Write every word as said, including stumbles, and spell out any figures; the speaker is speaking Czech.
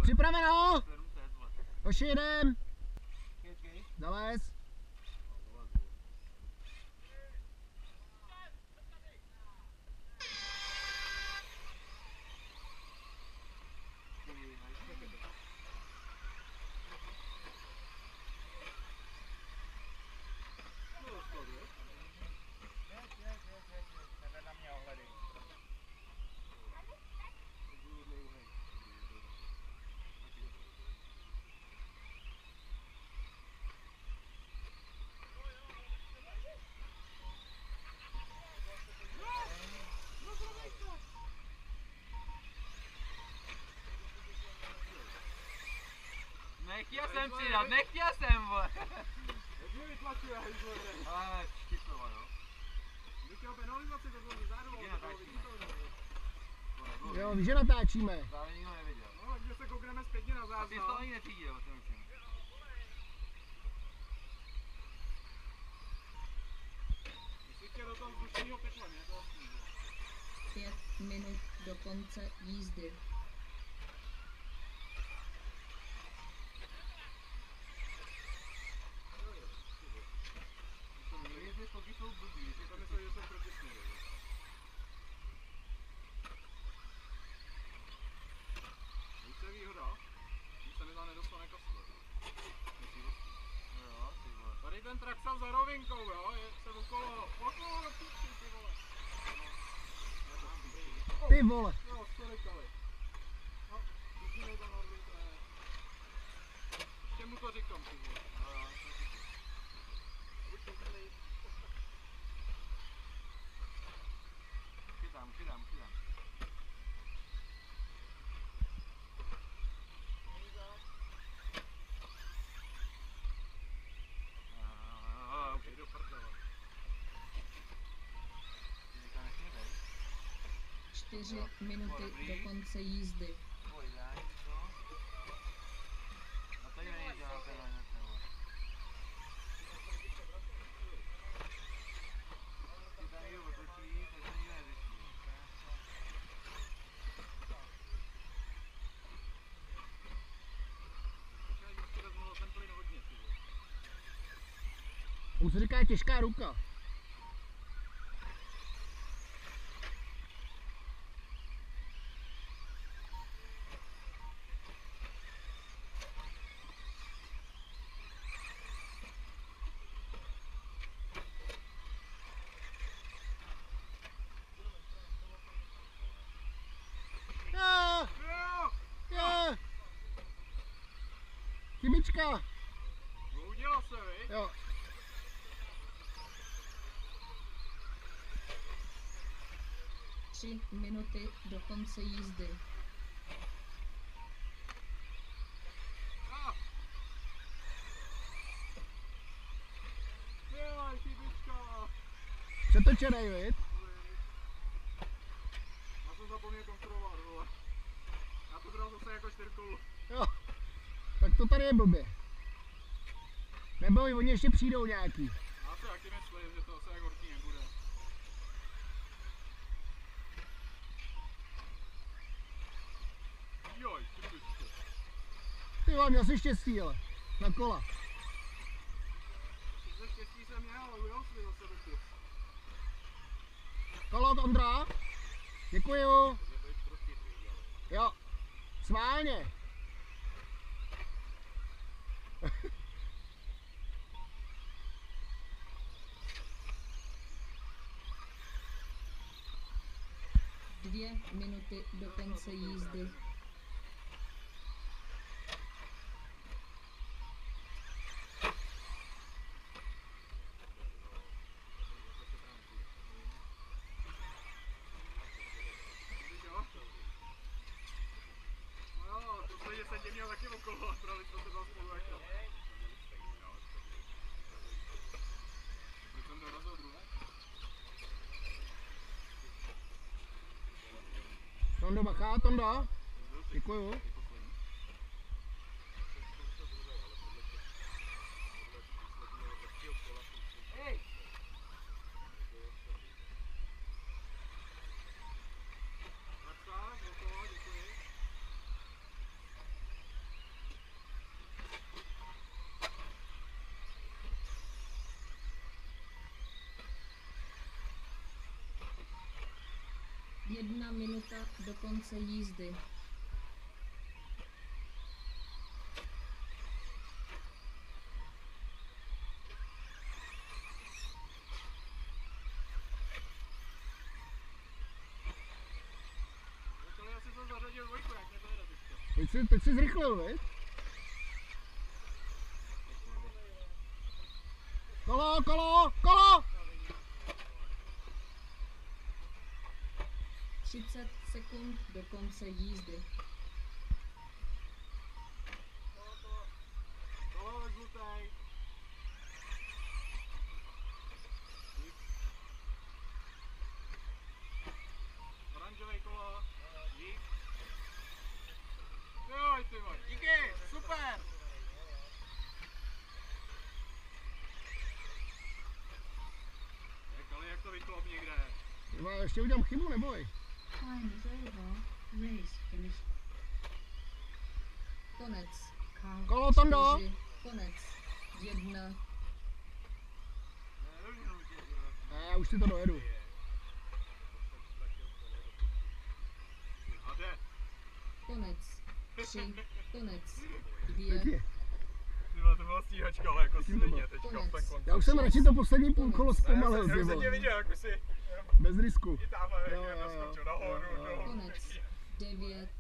Připraveno! Hoši, jedem! Zalez! Nechtěl jsem přidat, nechtěl jsem, vole. Jak mě vytlačuje, hejzle. Ale štěstova, jo. Kdyby chtěl penalizaci, to bylo zároveň. Kde natáčíme? Jo, víš, že natáčíme. Právě nikdo nevěděl. No, takže se koukneme zpětně na záznam. A ty jsi to ani netřídil, si myslím. Jestli chtěl do toho vzdušního pytle, mě to Pět minut do konce jízdy. Ty skoky jsou blbý, je to myslím, že jsem protisný. Víš, co je výhoda? Že se mi tam nedostane kastle. jo, ty vole. Tady ten Traxel za rovinkou, jo, je se okolo, okolo do píči, ty vole. Ty vole. Jo, sorry, Kali. No, musíme to narvit, ne. Ještě mu to říkám, ty vole. No jo, to je taky. Chytám, chytám, chytám. Aaaa, Jde do prdele. ty říká nesměřej. Čtyři minuty do konce jízdy. Pojď, daj, co? A tady není žádná penalizace, vole. Ty tam někdo otočí, tak se nikdo neřeší. Já vždycky vezmu ten plyn hodně, ty vole. On se říká těžká ruka. Jo, Jo! jo. Chybička. Bloudila se, viď? Jo. Tři minuty do konce jízdy. Ah! Dělaj, chybička! Přetočenej, viď? Já jsem zapomněl kontrolovat, vole. Já to bral zase jako čtyřkolu. Jo. Tak to tady je blbě. Neboj, oni ještě přijdou nějaký. Já si taky myslím, že to asi jak horký nebude. Joj, chybička. Ty vole, měl jsi štěstí, ale. Na kola. Ze štěstí jsem měl, ale ujel si zase ruku. Kolo od Ondra. Děkuju. Jo. Sválně. Dvě minuty do konce jízdy. No jo, to se, že jsem tě měl taky okolo, právě jsme se dal spolu jako. Proč jsem dorazil druhé? Tondo, bacha, Tondo. Děkuju. Hej! Tak tak, hotovo, děkuji. Jedna minuta do konce jízdy. Začali asi jsem zařadil dvojku, jak mě to jde teďka. Teď jsi, teď jsi zrychlil, viď? Kolo, kolo, kolo! třicet sekund do konce jízdy. Kolo ve žlutej. Oranžový kolo. Dík. Joj, ty vole, díky, super. Tak, ale jak to vyklop někde? Tyva, ještě udělám chybu, neboj. Time is over. Race finished. Konec. Car Kolo, Tondo! Čtyři. Konec. Jedna. Ne, už tě, Ne, já už si to dojedu. A jde. Konec. Tři. Konec. Teď Dvě. je. Ty vole, to byla stíhačka, ale jako Tím to svině bylo. teďka Konec. v ten kontakt. Já už jsem radši to poslední půl kolo Já zpomalil, jsem- ty já jsem tě vole. viděl, jak jsi Bez risku. i tamhle, Jo, jak jo, naskočil jo, nahoru, jo, jo. no. Konec. Devět.